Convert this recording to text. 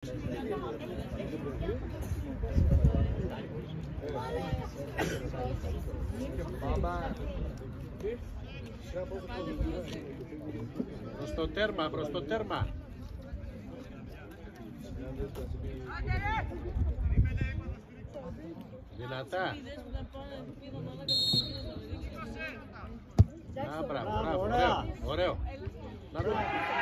Προς το τέρμα, προς το τέρμα. Δυνατά. Μπράβο, ωραίο. Να